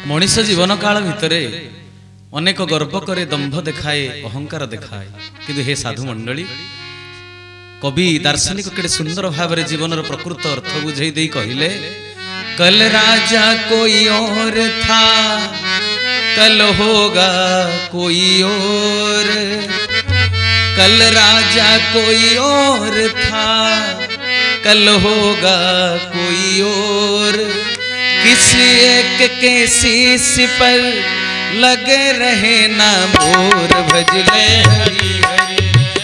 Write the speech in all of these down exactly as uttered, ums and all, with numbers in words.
मनीष जीवन काल भितरे अनेक गर्व करे, दंभ देखाए, अहंकार देखाए, किंतु हे साधु मंडली कवि दार्शनिक केड़े सुंदर भाव रे जीवन प्रकृत अर्थ बुझे दे कहिले, कल राजा कोई और था, कल होगा कोई और, कल राजा कोई और था, कल होगा कोई और, किसी एक के शीश पर लगे रहे ना मोर, भजले हरि हरि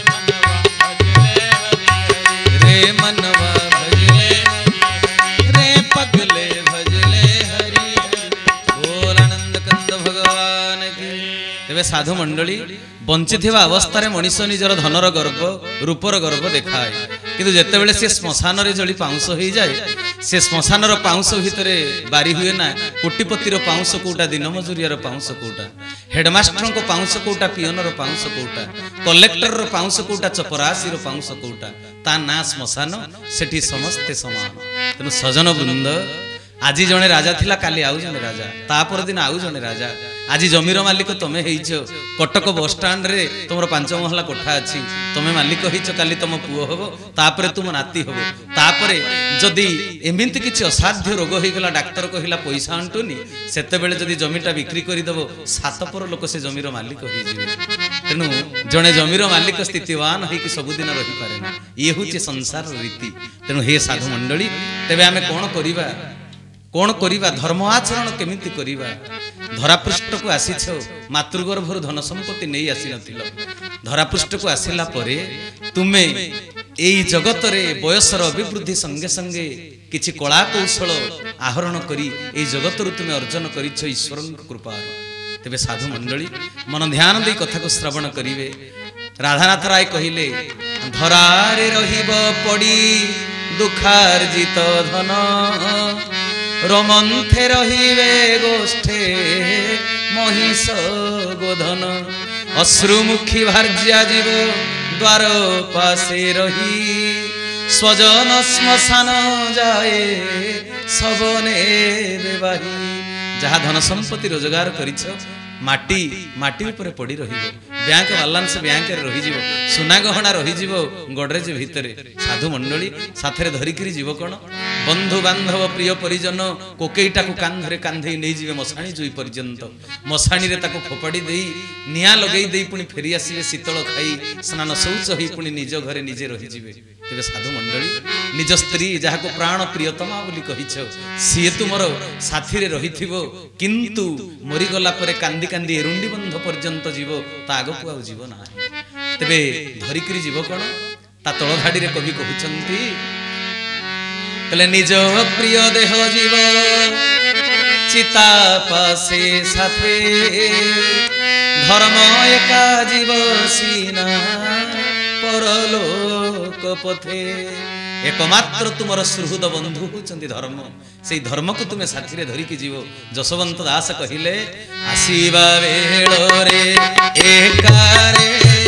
रे मनवा भजले रे पगले भजले हरि हरि। बोल आनंद कंद भगवान की। तेबे साधु मंडली बंची थिबा अवस्था रे मनीष निजर धनर गर्व, रूपर गर्व देखाए, किंतु जेतेबेले से श्मशान रे जली पाउंस होई जाए, से श्मशान रो पाउंस भितरे बारी हुए ना कोटिपतिर पाउंस कोटा, दिन मजूरियार पाउंस कोटा, हेडमास्टर को पाउंस कोटा, पियन रो पाउंस कोटा, कलेक्टर रो पाउंस कोटा, चपरासी रो पाउंस कोटा, ता ना श्मशान, सेठी समस्ते समान। तेणु सजन वृंद आज जने राजा थिला, काली आउ जने राजा, तापर दिन आउ जने राजा। आज जमीर मालिक तमे हेइछ, कटक बस स्टैंड रे तुमर पांच महला कोठा अछि, तमे मालिक हेइछ, काली तुम पुओ हबो, तापरे तुम नाती हबो, तापरे जदि एमिति किछि असाध्य रोग होई गेला, डाक्टर कहिला पैसा अंटुनी, सेते बेले जदि जमीटा बिक्री करि देबो, सात पर लोक से जमीर मालिक होई जिवे। तेनु जने जमीर मालिक स्थितिवान होई कि सब दिन रहि पारे ना, ये होछि संसार रीति। तेनु हे साधु मंडली, तेबे आमे कोन करिबा, कौन करिबा, धर्म आचरण केमिति करिबा। धरापृष्ठ को आसीछ, मातृगर्भर धन संपत्ति नहीं आसी नथिल, धरापृष्ठ को आसिला परे तुमे एई जगत रे बयसर अभिवृद्धि संगे संगे किछि कला कौशल आहरण करी एई जगत रु तुमे अर्जन करिछ ईश्वर कृपा। तेबे साधु मंडली मन ध्यान दे कथा को श्रवण करिवे। राधानाथ राय कहिले, धरारे रहिब पड़ी दुखार्जित धन, रमंथे रहिवे गोष्ठे महिष गोधन, अश्रुमुखी भार्या जीव द्वार पासे रही, स्वजन श्मशान जाए सबने बेबाही। जहा धन संपत्ति रोजगार करिछ, माटी माटी ऊपर पड़ी रहिबो, बैंक बालांस बैंक रे रही जीवो, सुना गहना रही जीवो गडरेज भितरे। साधु मंडली साथरे धरिकरी जीव कोन, बंधु बांधव प्रिय परिजन कोकेईटा को कांधरे कांधे नहीं जीवे मशाणी जुई पर्यंत, मशाणी रे ताको फोपाड़ी देई निया लगेई देई पुनी फेरी आसीबे, शीतल खाई स्नान शौच होई पुनी निज घरे निजे रही जीवे। तेबे साधु मंडली निज स्त्री जाहाको प्राण प्रियतमा बोली कहिछ, सिए तुमर साथी रे रहिथिबो, किंतु मरी गला परे कांदी कांदी एरुंडी बंध पर्यंत जीव, ता आगकु आउ जीव ना। तेबे धरिकरी जीव कोन, ता तळ धाडी रे कवि कहउचंती, कले निज प्रिय देह जीव चिता पासे साथे, धर्म एका जीव सीना परलोक पथे। एकमात्र तुमर सुहृद बंधु होचंती धर्म, से धर्म को तुमे साथी रे धरिकी जीव। जशवंत दास कहिले, आसीबा बेलो रे एकारे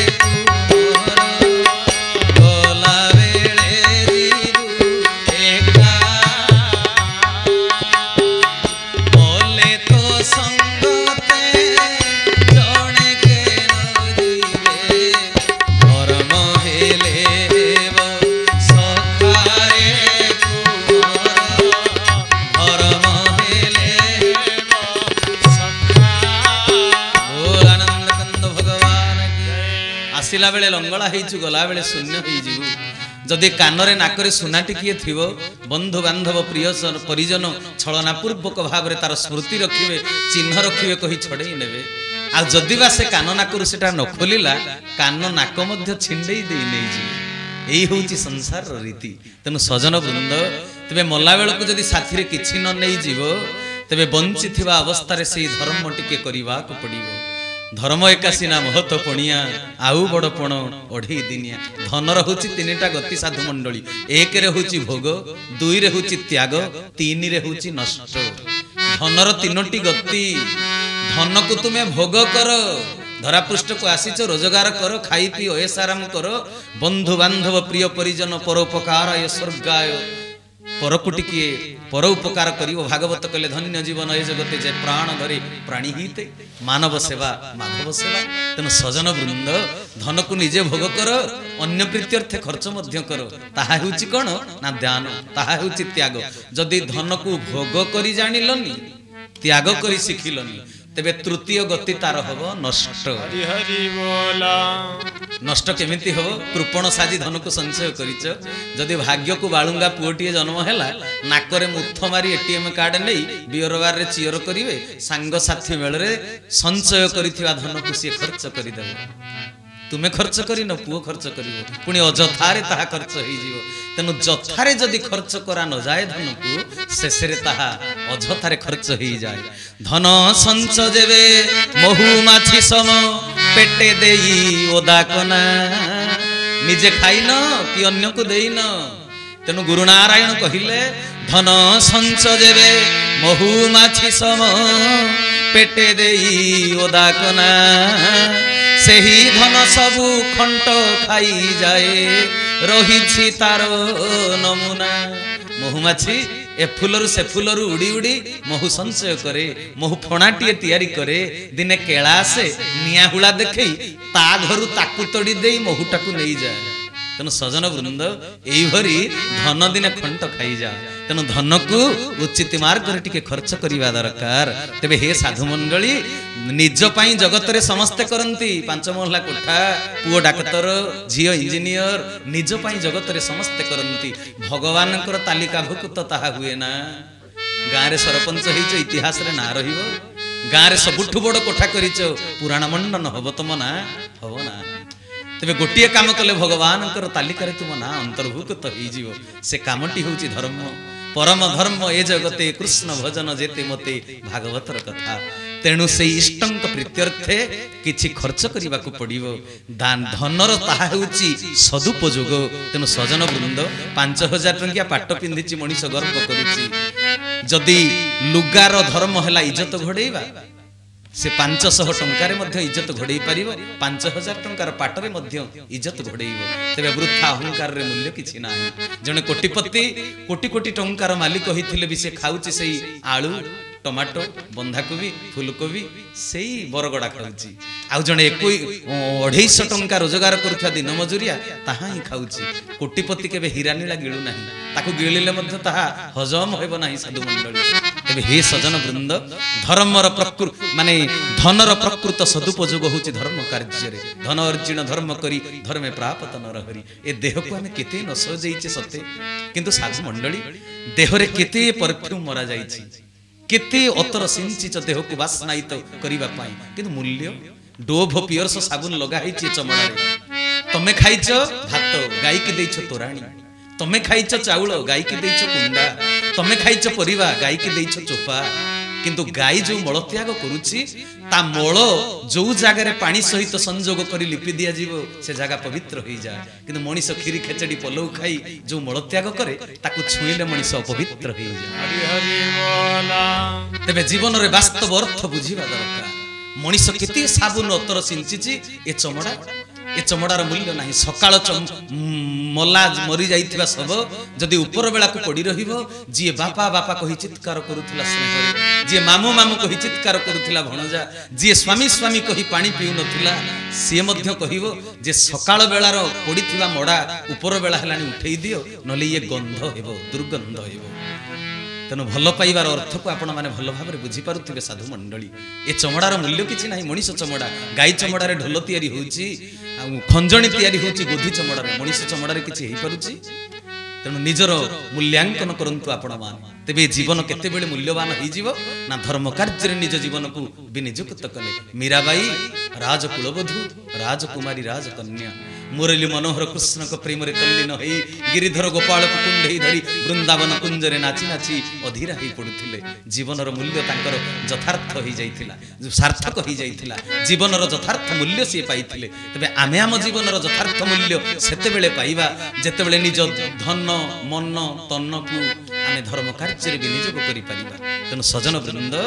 आसिला बेले लंगड़ा हेइछु, गला बेले शून्य हेइजिबु। जदि कानरे नाकरे सुना टिकिए थिबो, बंधु बांधव प्रिय परिजन छलना पूर्वक भाव रे तार स्मृति रखिबे, चिन्ह रखिबे, कहि छड़ेई नेबे। आ जदि बा से कान नाकरु सेटा न खोलिला, कान नाक मध्य छिंडेई देई नै जी। एई होउची संसार रीति। तेनु सजन वृंद, तबे मल्ला बेलको जदि साथी रे किछि न नै जीवो, तबे बंची थिबा अवस्था रे सेई धर्म टिके करिबा को पड़िबो। धर्म एकासी ना महत पणिया, आउ बड़पण अढ़ई दिनिया। धनर होची तीनटा गति साधु मंडली, एक रे होची भोग, दुई रे होची त्याग, तीन रे होची नष्ट। धनर तीनोटी गति, धन को तुमे भोग कर, धरापृष्ठ को आसीच रोजगार कर, खाई पी ऐश आराम कर, बंधु बांधव प्रिय परिजन परोपकार स्वर्गाय परकु टिके पर उपकार करिवो भागवत कहले धन्य जीवन ए जगते जे प्राण धरे प्राणी हिते मानव सेवा माधव सेवा। तेणु सजन वृंद धन को निजे भोग कर अन्य प्रीत्यर्थे खर्च मध्य कर ताहा हेउची कोन ना दान ताहा हेउची त्याग। जदि धन को भोग करी जानिलनी त्याग करी शिखिलनी तेबे तृतीय गति तार हबो नष्ट। हरि हरि बोला नष्ट केमिति हबो कृपण साजी धन को संचय करिच जदि भाग्य को बाळुंगा पुओटिए जन्म हैला नाकरे मुथ मारी एटीएम कार्ड नै बियरबार रे चियर करिवे सांग साथी मेल रे संचय करिथिवा धन को से खर्च करि देबो। तुमे खर्च करी न पुओ खर्च करिवो पुणी अजथारे ताहा खर्च होई जीवो। तेनु जथारे जदि खर्च करा न जाए धन को शेषरे ताहा अजथारे खर्च होई जाए। धन संच जेबे महु माछी सम पेटे देई ओदा कना निजे खाई न कि अन्य को देई न। तेनु गुरु नारायण कहिले धन संच जेबे महु माछी सम पेटे देई ओदा कना सेही धन सबु खंट खाई जाए रही तार नमुना। महुमाछी ए फुलरु से फुलरु उड़ी उड़ी महु संचय करे महु फणाटीए तैयारी करे दिने केला से निया हुला देखई ता घरु ताकु तोड़ी देई महुटाकु नहीं जाए। तेणु सजन वृंद एई भरी धन दिने खंट खाई जा। तेणु धन को उचित मार्ग रे टिके खर्च करिवा दरकार। तेबे हे साधु मंडली निज पई जगत रे समस्ते करंती पांच महला कोठा पुओ डाक्टर झियो इंजीनियर निज पई जगत रे समस्ते करंती भगवान कर तालिका भुकुत ताहा हुए ना। गाँ रे सरपंच हेच इतिहास रे ना रहिबो गाँ रे सबुठु बड़ कोठा करिच पुराण मंडन हबो तम ना हबो ना। तेबे गोटिए काम कले भगवान कर तालिका रे तुम ना अंतर्भुक्त होई जीवो से कामटी होउची धर्म परम धर्म ए जगते कृष्ण भजन जेते मते भागवतर कथा। तेणु से इष्टंक प्रीत्यर्थे किछि खर्च करिबा को पड़िबो। दान धनर ताहा हेउची सदुपयोग। तेणु सजन वृंद पांच हजार टंकिया पाट पिंधिची मनीष गर्व करूची जदि लुगार धर्म हैला इज्जत घोड़ेइबा से पांच सौ टंकार मध्य इज्जत घोड़े पारिबो पांच हजार टंकार पाटरे मध्य इज्जत घोड़ेइबो। तेबे वृथा अहंकार रे मूल्य किछि नाही। जने कोटिपति कोटी कोटी टंकार मालिक होइथिले भी से खाउची सेई आलू टमाटो बंधाकोबी फुलकोबी सेई बरगड़ा खाउची। आउ जने एकोई अढ़ाई टंका रोजगार करुवा दिन मजुरिया ताहा ही खाउची। कोटिपति केबे हिरानीला गिळु नाही ताकू गिळिले मध्य ताहा हजम हेबो नाही साधु मंडली। तेबे हे सजन वृंद धर्मर प्रकृत माने धनर प्रकृत सदुपयोग होची धर्म कार्य रे। धन अर्जिन धर्म करी धर्मे प्राप्त नरहरि। ए देह को हमें केते न सजेइचे सते किंतु साधु मंडली देह रे केते परफ्यूम मरा जाईची केते अतर सिंचिच देह को वासनायित करिबा पाई किंतु मूल्य डोभ पियर्स साबुन लगा हिची चमड़ा रे। तमे खाइछ भात गाई के देइछ तोराणी तमे खाइछ चाउल गाई के देइछ कुंडा तमे खाइछ परिवा गाई के देइछ चोपा किंतु गाई जो मल त्याग करुची ता मल जो जगार पानी सहित संजोग करी लिपि दिया जीवो से जगह पवित्र हो जाए। किंतु मनीष खीरी खेचड़ी पलौ खाई जो मल त्याग करे ताकू छुईले मनीष अपवित्र हो जाए। तेबे जीवन रे वास्तव अर्थ बुझिबा दरकार। मनीष केते साबुन अतर सिंचिची ए चमड़ा ए चमड़ार मूल्य नहीं। सकाळ मला मरी जाइथिबा सब जदि ऊपर बेला को पड़ी रहिबो जी बापा बापा कहि चित्कार करूथिला स्नेह जी मामू मामू कहि चित्कार करूथिला भणजा जी स्वामी स्वामी कहि पानी पिउ नथिला से मध्य कहिबो जे सकाळ बेलार पड़ीथिबा मडा ऊपर बेला हलानी उठेई दियो नले ये गंध हेबो दुर्गंध हेबो। तेणु भल पाइबार अर्थ को आपण माने भल भाव बुझी पारुथिबे साधु मंडली। ए चमड़ार मूल्य किछि नाही। मनीष चमड़ा गाई चमड़ा रे ढोल तयारी होउची खंजणी तयारी होउची गोधी चमड़ा रे मनीष चमड़ा रे किछि हेई पारुची। तेणु निजर मूल्यांकन करंतु आपण मान तेबे जीवन केते बेले मूल्यवान होई जीवो ना धर्म कार्य रे निज जीवन को विनियुक्त कले। मीराबाई राजकुलवधू राजकुमारी राजकन्या मुरली मनोहर कृष्ण को प्रेम रे तल्लीन होई गिरिधर गोपाल को कुंडई धरी वृंदावन कुंजरे नाची नाची अधीरा होई पडुथिले। जीवनर मूल्य तांकर यथार्थ होई जाइथिला सार्थक होई जाइथिला जीवनर यथार्थ मूल्य से पाइथिले। तबे आमे आम जीवनर यथार्थ मूल्य सेते बेले पाइबा जेते बेले निज धन मन तन को आमे धर्म कार्य रे विनियोग करि परिबा। तेनु सजन वृंद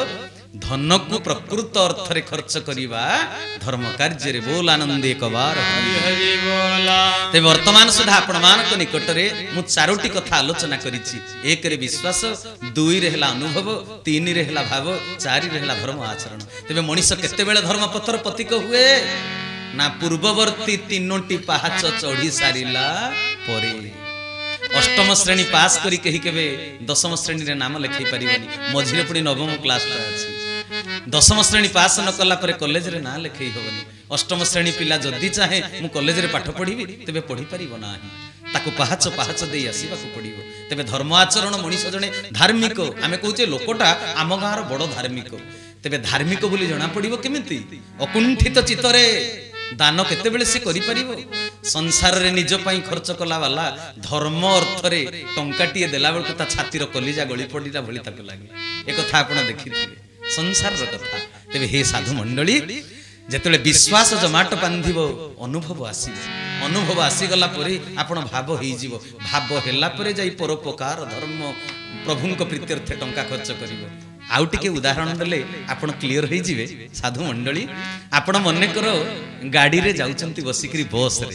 धन को प्रकृत अर्थ रे खर्च करिबा धर्म कार्य रे बोल आनंद एक बार हरि हरि बोला। ते वर्तमान सुधा आपण मान को निकट रे मु चारोटी कथा आलोचना करिछि। एक रे विश्वास, दुई रे हला अनुभव, तीन रे हला भाव, चार रे हला धर्म आचरण। तेबे मनीष केते बेले धर्म पथर पतिक हुए ना पूर्ववर्ती तीनोटी पहाच चढ़ी सारिला परे। अष्टम श्रेणी पास करी कही केबे दशम श्रेणी रे नाम लिखै परिबनी, मझिरे पुनी नवम क्लास ता अछि। दशम श्रेणी पास न कला परे कॉलेज रे ना लिखै होबनी। अष्टम श्रेणी पिला जदी चाहे मु कॉलेज रे पाठ पढिबी तेबे पढि परिबो नाही, ताको पहाच पहाच देई आसीबा को पडिबो। तेबे धर्म आचरण मनीष जणे धार्मिक, आमे कहूचे लोकटा आम गाँर बड़ धार्मिक। तेबे धार्मिक बोली जना पडिबो केमिति? अकुंठित चित्तरे दान केते बेले से करि परिबो। संसार रे निज पई खर्च कला वाला धर्म अर्थ रे टंकाटिए देला बेलको ता छातीर कलिजा गळी पडिला भली ताको लागे। ए कथा आपण देखिथिबे संसार र कथा। तेबे हे साधु मंडली, जेतले विश्वास जमाट बांधिबो अनुभव आसीबो। अनुभव आसी गला परे आपण भाव होई जीवो। भाव हेला परे जाई परोपकार धर्म प्रभुंक प्रीत्यर्थे टंका खर्च करिवो। आउ टिके उदाहरण देले आपण क्लियर होई जिवे। साधु मंडली, आपण मने करो गाड़ी रे जाउचंती बसिकरी बस रे,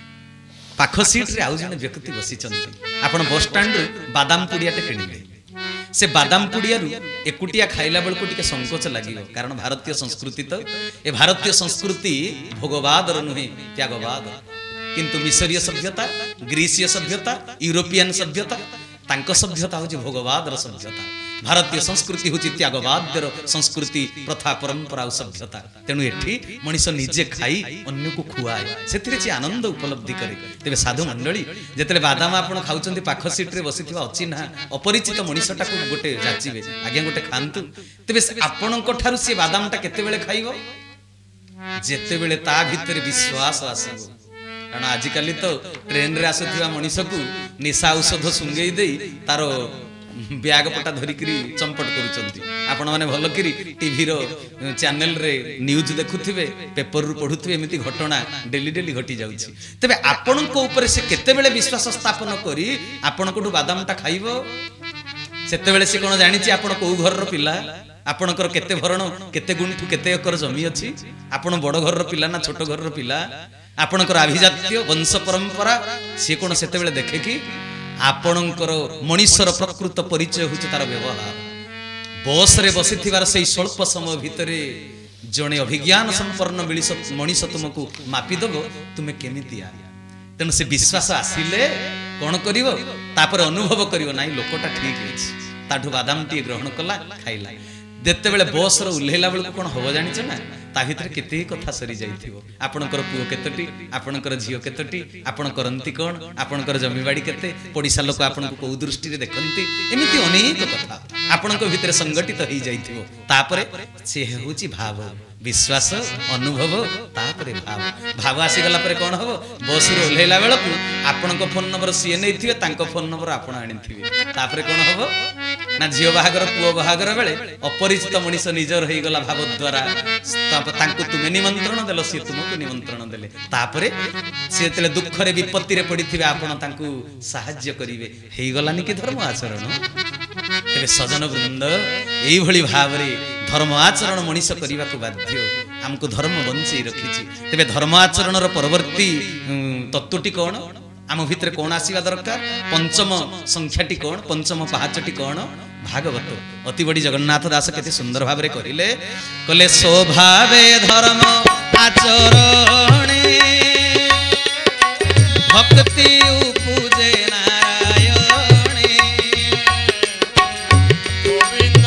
पाख सीट रे आउ जने व्यक्ति बसिचंती। आपण बस स्टैंड रे बादाम पुडियाटे किनिले। से बादाम पुडिया रु एकुटिया खाइला बेलको टिके संकोच लागियो, कारण भारतीय संस्कृति तो ए भारतीय संस्कृति भोगवाद र नुहे त्यागवाद। किंतु मिसरीय सभ्यता, ग्रीसीय सभ्यता, यूरोपियन सभ्यता, तांको सभ्यता होची भोगवाद र सभ्यता। भारतीय संस्कृति होची त्यागवाद र संस्कृति, प्रथा परंपरा और सभ्यता। तेणु एठी मनीष निजे खाई अन्य को खुआए, सेतिरे छि आनंद उपलब्धि करे। तेबे साधु मंडली, जेतले बादाम आपण खाउचंती पाख सीट रे बसिथिबा अछि ना अपरिचित मनीषटा को गोटे जाचिबे, आज्ञा गोटे खांतु। तेबे आपणक ठारु से बादामटा केते बेले खाइबो? जेते बेले ता भितरे विश्वास आसीबो। कारण आजिकाली तो ट्रेन रे आसुथिबा मनीष को निशा औषध सुंगेई देई तारो ब्याग पटा धरिकरी चंपट करूचंती। आपण माने भलो करी टीवी रो चैनल रे न्यूज देखुथिबे, पेपर रु पढुथिबे, एमिति घटना डेली डेली घटी जाउची। तबे आपण को ऊपर से केते बेले विश्वास स्थापन करी आपण कोठु बादामटा खाइबो? सेते बेले से कोन जानिची आपण को घर रो पिला, आपणकर केते भरण, केते गुंठु, केते एकर जमी अछि, आपण बड़ घर रो पिला ना छोट घर रो पिला, आपणकर अभिजात्य वंश परंपरा से कोन सेते बेले देखे कि आपणकर मनीषर प्रकृत परिचय होछि तार व्यवहार। बस रे बसिथिबार सेई स्वल्प समय भितरे जणे अभिज्ञान संपन्न मनीष तुमको मापी दबो तुमे केमितिया। तेणु से विश्वास आसिले कोन करिवो, तापर अनुभव करिवो नाही लोकटा ठीक अछि, ताठु बादाम टी ग्रहण कला खाइला। जेते बेले बस रो उल्हेला बेलको कोन होबो जानिछ ना, ता भितर केते कथा सरी जाइथिबो। आपणकर पुओ केतोटी, आपणकर झियो केतोटी, आपण करंती कोन, आपणकर जमीबाड़ी केते, पडिसा लोक आपणको को दृष्टि रे देखंती, एमिति अनेक कथा आपणको भितर संगठित होई जाइथिबो। तापरे से होची भाव, विश्वास, अनुभव, तापरे भाव। भाव आसी गला परे कोन हबो? बस रो उल्हेला बेलको आपणको फोन नंबर सीए नैथिबे, तांको फोन नंबर आपण आनिथिबे। तापरे कोन हबो ना झियो बाहागर पुओ बाहागर बेले अपरिचित मनीष निजर होई गला भाव द्वारा तांको तुमे निमंत्रण देलो, सी तुमको निमंत्रण देले। तापरे से तेले दुख रे विपत्ति रे पडिथिबे, आपण तांको सहाय्य करिवे। हेई गलानी कि धर्म आचरण। तेबे सजन वृंद, एई भली भाव रे धर्म आचरण मनीष करिवा को बाध्य। हमको धर्म बंचई रखिछि। तेबे धर्म आचरण रो परवर्ती तत्वटी कोन? आम भितर कौन आसीबा दरकार? पंचम संख्याटी कौन? पंचम पहाचटी कौन? भागवत। अति बड़ी जगन्नाथ दास केते सुंदर भाव रे करिले, कले स्वभावे धर्म आचरणे भक्ति उपजे नारायणे। गोविंद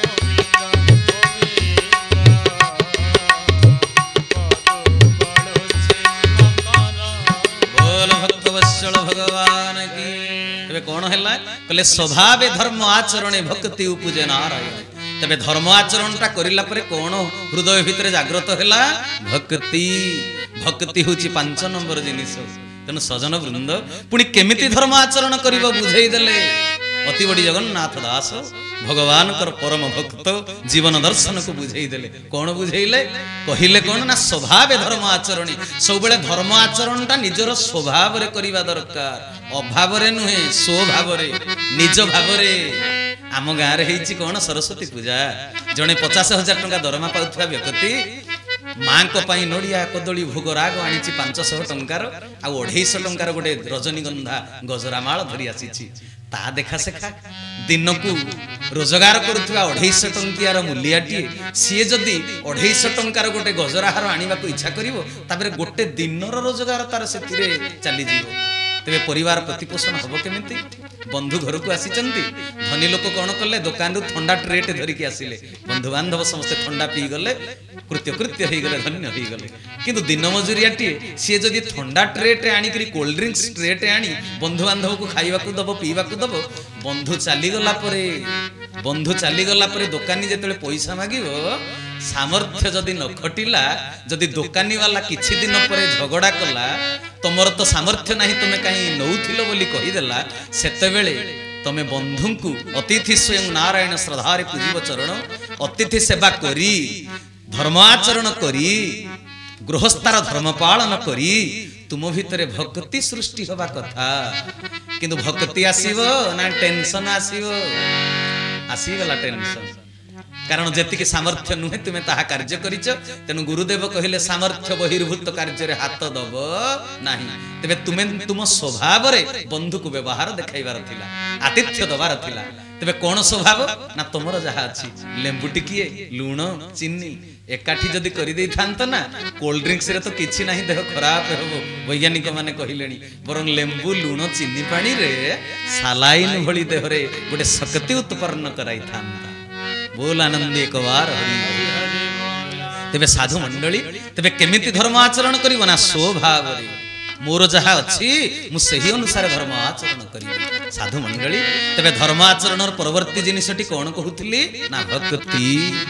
बोल भक्त वत्सल भगवान की। तेबे कौन हैला? कले स्वभावे धर्म आचरणे भक्ति उपजे नारायण। तबे धर्म आचरणटा करिला परे कोन हृदय भितर जागृत हैला? भक्ति। भक्ति होची पांच नंबर जिनिस। तेनु सजन वृंद, पुणी केमिति धर्म आचरण करिवो बुझेई देले अति बड़ी जगन्नाथ दास भगवान कर परम भक्त जीवन दर्शन को बुझेई देले। कौन बुझेइले? कहिले कौन ना स्वभावे धर्म आचरणी। सब बेले धर्म आचरणटा निजर स्वभाव रे करिवा दरकार, अभाव रे नुहे, स्वभाव रे, निज भाव रे। आम गाँव रे हेछि कोन सरस्वती पूजा जने पचास हजार टंका दरमा पाउथवा व्यक्ति माँ को पाई नड़िया कदली भोग राग आनी पांच सौ टंकार आढ़ाईश टंकार गोटे रजनीगंधा गजरामाल धरी आसी ता देखा सेखा दिन को रोजगार करुवा अढ़ाईश टंकियार मूल्याटी सी जदि अढ़ाईश टंकार गोटे गजराहार आने को इच्छा कर गोटे दिन रोजगार तार से चली तेरे परिवार प्रतिपोषण हम केमिति बंधु घर को आसी धनी लोक कौन कले दुकान रु ठंडा ट्रेट धरिकी आसिले बंधु बांधव समस्ते ठंडा पी गले कृत्य कृत्य हो गले धन्य हो गले किंतु दिन मजूरियाटी सी जदि ठंडा ट्रेट आनिक कोल्ड ड्रिंक्स ट्रेट आनी बंधु बांधव को खाइबा को दब पीवा को दब बंधु चलीगला बंधु चलीगला दुकानी जिते पैसा मागिब सामर्थ्य जदि न खटिला जदि दुकानी वाला किछि दिन पर झगड़ा कला तुमर तो सामर्थ्य नहीं तुम कहीं नौथिल बोली कहीदेला सेतेबेले तमे बंधु को अतिथि स्वयं नारायण श्रद्धारे पूजिब चरण अतिथि सेवा करी धर्माचरण करी गृहस्थार धर्म पालन करी तुम भितर भक्ति सृष्टि होबा कथा किंतु भक्ति आसीबो ना टेंशन आसीबो आसीगला टेंशन कारण जेतिक सामर्थ्य नुहे तुम्हें ताहा कार्य करिच तेनु गुरुदेव कहिले सामर्थ्य बहिर्भूत कार्य रे हाथ दब नाही तबे तुमे तुम स्वभाव रे बंधु को व्यवहार देखाइबार थिला आतिथ्य दबार थिला तबे कोन स्वभाव ना तुमर जहा अछि लेंबु टिकिए लूण चीनी एकाठी जदि करि देई थांत ना कोल्ड ड्रिंक्स रे तो किछि नाही देह खराब हेबो वैज्ञानिक माने कहिलेनी बरं लेंबु लूण चीनी पानी रे सालाइन भली देह रे गोटे शक्ति उत्पन्न कराई थांता बोल आनंद एक बार तेबे साधु मंडली तेबे केमिति धर्म आचरण करिवो ना स्वभाव रे मोर जहा अछि मु सही अनुसार धर्म आचरण करिवो साधु मंडली तेबे धर्म आचरण परवर्ती जिनिसटी कोन कहउथिली ना भक्ति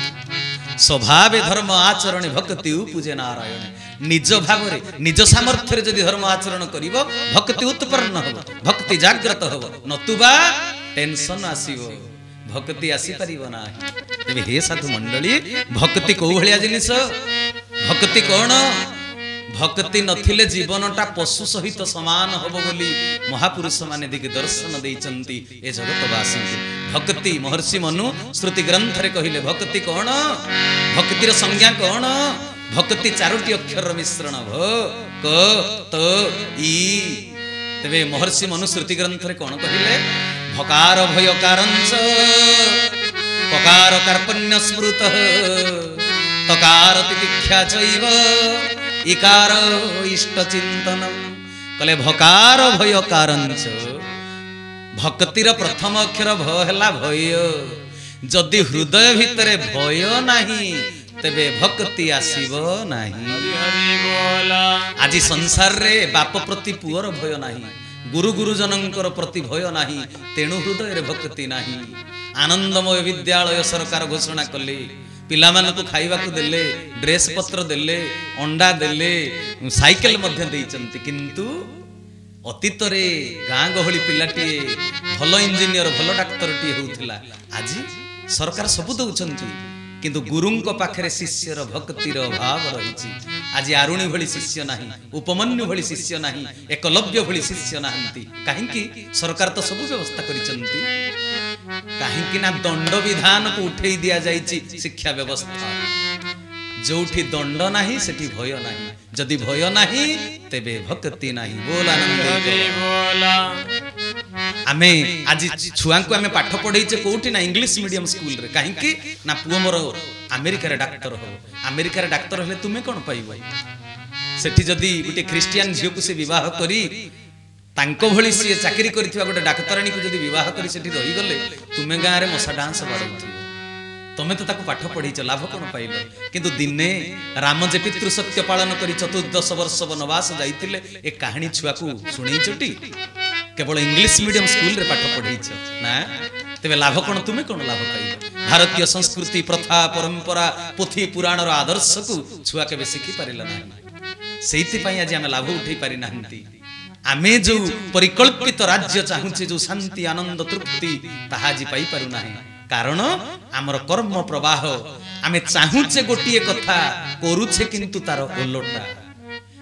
स्वभाव धर्म आचरण भक्ति पूजे नारायण निज भाव रे निज सामर्थ्य रे जदि धर्म आचरण करिवो भक्ति उत्पन्न हो भक्ति जागृत हो नतुबा टेंशन आसीबो भक्ति आसी परिव ना तेबे हे साधु मंडली भक्ति को भलिया जिनिस भक्ति कोन भक्ति नथिले जीवनटा पशु सहित समान होबो बोली महापुरुष माने दिग दर्शन देइचंती ए जगतवासी भक्ति महर्षि मनु श्रुति ग्रंथ रे कहिले भक्ति कोन भक्तिर संज्ञा कोन भक्ति चारोटी अक्षर मिश्रण भ क त ई तेबे महर्षि मनु श्रुति ग्रंथ रे कोन कहिले भकार भय कारंच पकार कार्पण्य स्मृत तकार तितिख्या चैव इकार इष्ट चिंतनम कले भकार भय कारंच भक्तिर प्रथम अक्षर भ हैला भय जदि हृदय भितरे भय नाही तेबे भक्ति आसीबो नाही आज संसार रे बाप प्रति पुअर भय नाही गुरु गुरुजनंकर प्रति भय नाही तेणु हृदय रे भक्ति नाही आनंदमय विद्यालय सरकार घोषणा कले पिला मानकु खाइबा को देले ड्रेस पत्र देले अंडा देले साइकेल मध्य देइचंती किंतु अतीत रे गाँ गहली पिलाटी भल इंजीनियर भल डाक्टर टी होउथिला आज सरकार सब दउचंती किंतु गुरुंको पाखरे शिष्यर भक्तिर अभाव रही आज आरुणी भली शिष्य नाही उपमन्यु भली शिष्य नाही एकलव्य भली शिष्य नाहंती काहेकि सरकार तो सब व्यवस्था करिसंती काहेकि ना दंड विधान को उठेई दिया जाइछि शिक्षा व्यवस्था जोठी दंड नाही सेठी भय नाही जदि भय नाही तेबे भक्ति नाही बोल आनंद बोला आमे आज छुआ को आमे पाठ पढैचे कोठी ना इंग्लिश मीडियम स्कूल रे काहे कि ना पुओ मोर अमेरिका रे डॉक्टर हो अमेरिका रे डॉक्टर हले तुमे कोन पाइबो सेठी जदि गुटे क्रिश्चियन झियो को से विवाह करी तांको भली से चाकरी करथिवा गुटे डाक्टरानी को जदि विवाह करी सेठी रही गले तुमे गां रे मसा डांस बाडौथि तमे तो ताको पाठ पढ़ी लाभ कौन पाइल किंतु दिने राम जे पितृ सत्य पालन करी चतुर्दश वर्ष वनवास जाइतिले ए कहानी छुआ को सुनै चटी केवल इंग्लिश मीडियम स्कूल रे पाठ पढ़ी ना तेबे लाभ कौन तुमे कौन लाभ पाइल भारतीय संस्कृति प्रथा परंपरा पोथी पुराण रो आदर्श को छुआ के शिखी पारिला ना सेति पई आज हम लाभ उठै पारि नाहंती आमे जो परिकल्पित राज्य चाहुचे जो शांति आनंद तृप्ति ताहा जी पाई पारु नाही कारण आमर कर्म प्रवाह आमे चाहुचे गोटिए कथा करूछे किंतु तार ओलोटा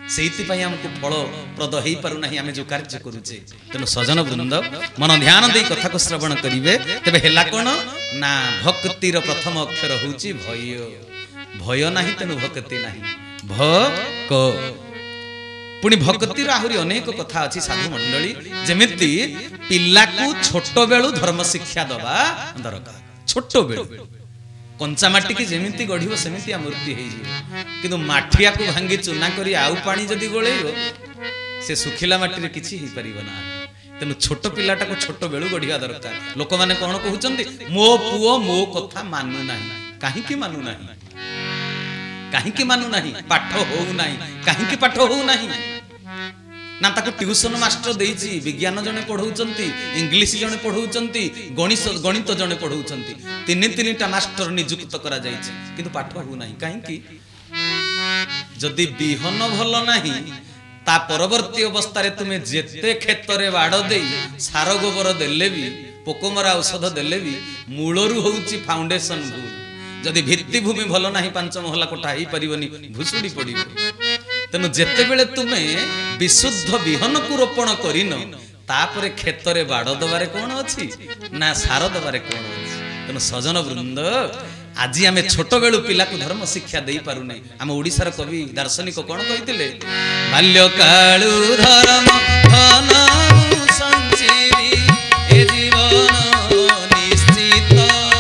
से आमको फलप्रद हो पारना आम जो कार्य करुचे। तेणु सजन वृंद मन ध्यान दे कथा को श्रवण करेंगे। तेरे है कौन ना भक्तिर प्रथम अक्षर हूँ भय। भय नहीं तेणु भक्ति नहीं भक पुणी भक्तिर आहरी अनेक कथा अच्छी साधु मंडली जमिति पिला को छोट बेलू धर्म शिक्षा दबा दरकार। छोट बेलू कंचा माटी की जेमिति गढ़ सेमती मूर्ति हो माठिया को भांगी चूना करी आउ पानी जदि गोलेब से सुखिला माटी किसी हो पार ना। तेणु छोट पिलाटा को छोट बेलू गढ़ा दरकार। लोक मैंने कौन कहते मो पुओ मो कथा मानु ना कहीं मानु ना कहीं मानु ना पाठ हो ना कहीं पाठ हो ना ना ताको ट्यूशन मास्टर देइछि विज्ञान जने पढ़ौचंती इंग्लिश जने पढ़ौचंती गणित गणित जने पढ़ौचंती तीन तीनटा मास्टर नियुक्त करा जाइछि किंतु पाठ हो नाही काहे कि जदि बिहन भल नाही ता परवर्ती अवस्था रे तुमे जेते क्षेत्र रे बाड़ देई सार गोबर देले भी पोकमरा औषध देले भी मूलरू होउछि फाउंडेशन भूल। जदि भित्ति भूमि भल नाही पांच महला कोठा ही परिबनी भुसुड़ी पड़िबो। तेणु जेते बेले तुमे विशुद्ध विहन को रोपण करिन तापरे खेत रे बाड़ दबारे कोन अछि ना सार दबारे कोन अछि। तेणु सजन वृंद आज आम छोट बेलू पिला को धर्म शिक्षा दे पारु नै। आम ओडिसार कवि दार्शनिक कोन कहितिले बाल्यकालु धर्म धन संजीवी ए जीवन निश्चित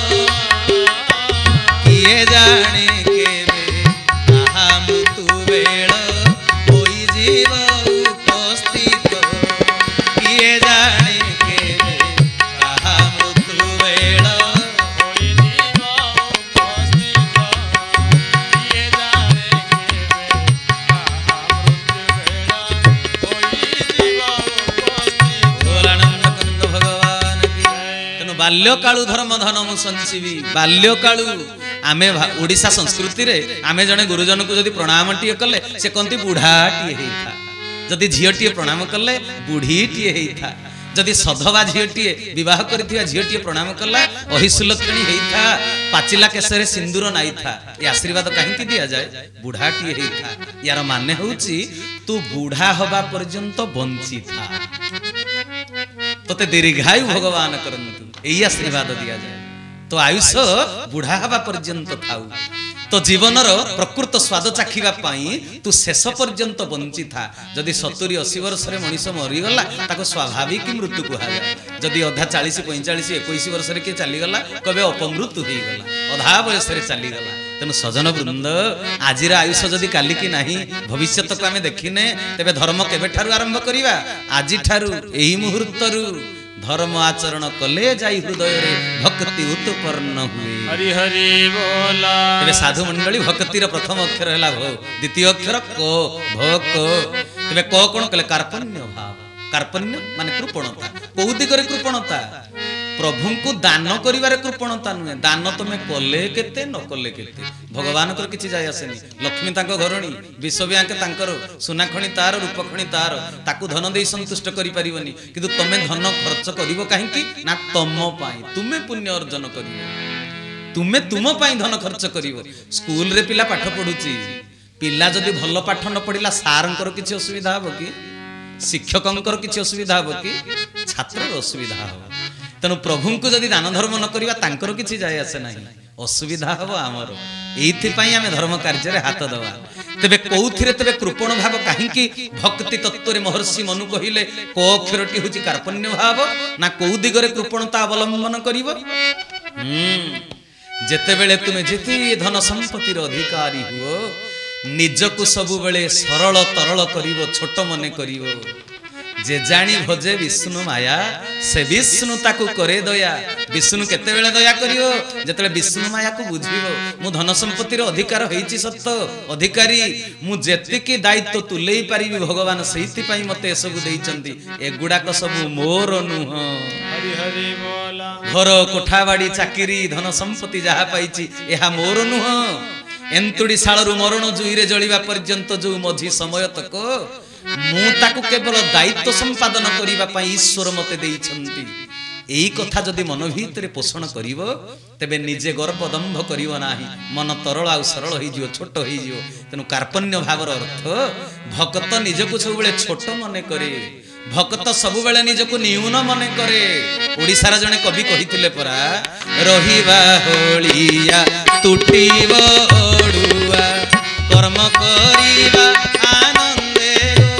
किए जाने बाल्यकालु धर्म धनमु संजीवी। बाल्यकालु आमे ओडिशा संस्कृति रे आमे जने गुरुजन को जदि प्रणाम टिए कले से कहती बुढ़ा टिए हेइथा। जदि झीटीए प्रणाम कले बुढ़ी टिए हेइथा। जदि सधवा झीटीए विवाह करथिया झीटीए प्रणाम कला अहिसुलक्षणी हेइथा। पाचिला केसरे सिंदूर नाई था। ये आशीर्वाद कहीं दिया जाए बुढ़ा टिए हेइथा। यार माने होउची तू बुढ़ा हवा पर्यंत बंची था तोते दीर्घायु भगवान करंतु यही आशीर्वाद दिया जाए। तो आयुष बुढ़ा हवा पर्यंत थाउ तो जीवन प्रकृत स्वाद चाखिबा पाई तू शेष पर्यंत बंची था। जदि सत्तरी अशी वर्ष रे मनीष मरीगला ताको स्वाभाविक मृत्यु कहा जाए। जदि अधा चालीस पैंचाश इक्कीस वर्ष रे के चलीगला कबे अपमृत्यु हो गला अधा बयस रे चलीगला। तेणु सजन वृंद आजिर आयुष जदि काली की नाही भविष्यत को आमे देखिने तेबे धर्म केबे ठारु आरंभ करिवा आजि ठारु एही मुहूर्तरु धर्म आचरण कले जाई हृदय रे भक्ति उत्पन्न हुए। हरि हरि बोला। तेबे साधु मंडली भक्तिर प्रथम अक्षर हैला भ द्वितीय अक्षर क भ क तेबे क कोन कले कार्पण्य भाव। कार्पण्य माने कृपणता। कोउ दिगरे कृपणता प्रभु को दान करिवारे कृपणता नुहे। दान तमे कले केते न कले केते भगवान को किछि जाय आसेनी। लक्ष्मी तांको घरणी विश्व बैंक तांकर सोना खणी तार रूप खणी तार ताकू धन देई संतुष्ट करि परिबनी किंतु तमे धन खर्च करिवो काहे कि ना तम पाई तुमे पुण्य अर्जन करिवो तुमे तुम पाई धन खर्च करिवो। स्कूल रे पिला पाठ पढुची पिला जदि भल पाठ न पढिला सारंकर किछि असुविधा हबो कि शिक्षकंकर किछि असुविधा हबो कि छात्रर असुविधा हबो। तेणु प्रभु को जदि दान धर्म न करिवा तांकर किछि जाय आसे नाही असुविधा हबो आमर। एइथि पई आमे धर्म कार्य रे हाथ दवा। तबे कोउथिरे तबे कृपण भाव काहे कि भक्ति तत्व रे महर्षि मनु कहिले को अक्षरटी होची कार्पण्य भाव ना को दिगरे कृपणता अवलंबन करिवो। हम जेते बेले तुमे जेते धन संपत्ति रो अधिकारी हुओ निजको सब बेले सरल तरल करिवो छोट मने करिवो। जे जानी भजे विष्णु माया से विष्णु ताकू करे दया। विष्णु केते बेले दया करियो जेतेले विष्णु माया को बुझिबो। मु धन संपत्ति रो अधिकार होईची सत्य अधिकारी मु जेतिकी दायित्व तुलेई पारिबी भगवान सेहिति पई मते सब देइचंती। एगुडा को सब मोर नुह। हरि हरि बोला। घर कोठाबाड़ी चाकरी धन संपत्ति जहा पाइची एहा मोर नुह। एंतुड़ी शालरू मरण जुईरे जलिबा पर्यंत जो मझी समय तक मु ताकू केवल दायित्व संपादन करिबा पई ईश्वर मते देइछंती। एई कथा जदि मन भीतर पोषण करिवो तेबे निजे गर्व दंभ करिवो नाही मन तरल आ सरल होई जिवो छोट होई जिवो तेनु कार्पण्य भावर अर्थ भक्त निजको सब बेले छोट मने करे भक्त सब बेले निजको न्यून मने करे ओडिसार जने कवि कहिथिले परा रहिबा होलिया टूटीबो ओडुआ कर्म करिबा आनंदे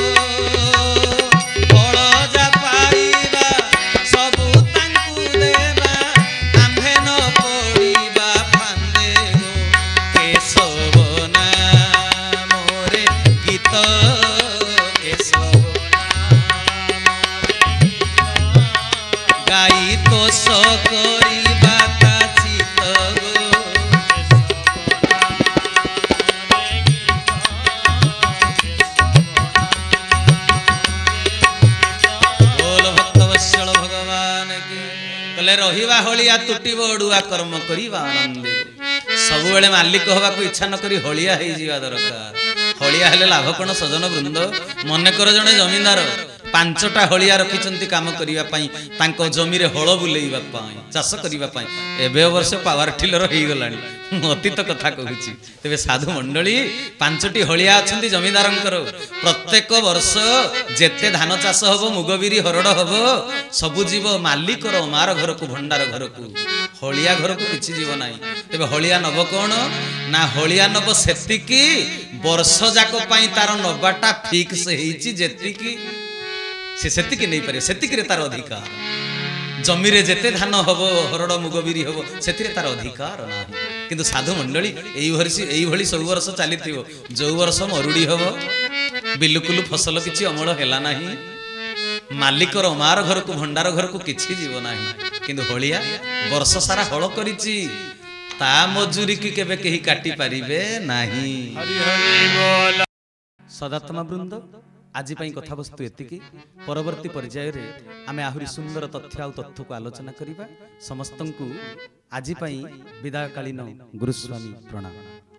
रहिबा होलिया टूटीबो ओडुआ कर्म करिबा आनंदे सब बेले मालिक होबा को इच्छा न करी होलिया हेई जिवा दरकार होलिया हेले लाभ कोन सजन वृंद मने कर जने जमीनदार पांचटा होलिया रखिचंती काम करिवा पई तांको जमी रे हळ बुलेइबा पई चाष करिवा पई एबे वर्ष पावर टिलर हेई गलानी अतीत कथा कहूची तेबे साधु मंडली पांचटी होलिया अछंती जमीनदारंकर प्रत्येक वर्ष जेते धान चाष हबो मुगबिरी हरड हबो सबु जीव मालिकर मार घर को भंडार घर को होलिया घर को किछि जीव नाही तेबे होलिया नब कोन ना होलिया नब सेतिकी वर्ष जाको पई तार नबाटा फिक्स हेइची जेतिकी से सेतिकी नहीं पारे सेतिकी रे तार अधिकार जमी रे जेते धान हबो हरड मुगबिरी हबो सेतिरे तार अधिकार नाही किंतु साधु मंडली एई वर्ष एई भली सब वर्ष चलीथिबो जो वर्ष मरुडी हबो बिलकुल फसल किछि अमल हेला नाही मालिकर मार घर को भंडार घर को किछि जीव नाही किंतु होलिया वर्ष सारा हळ करिछि ता मजूरी की केबे केही काटी पारिबे नाही हरि हरि बोल सदात्मा वृंद आज कथा वस्तु एतिकी परवर्ती पर्याय रे आमे आहुरी सुंदर तथ्य आ तथ्य को आलोचना करिबा समस्तंकु आज विदायकालीन गुरुस्वामी प्रणाम।